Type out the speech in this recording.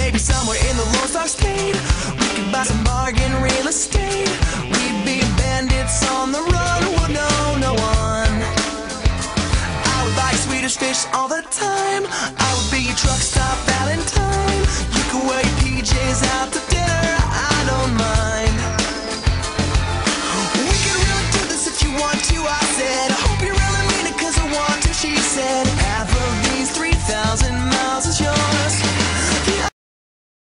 maybe somewhere in the Lone Star State. We could buy some bargain real estate. We'd be bandits on the run, would know no one. I would like Swedish fish on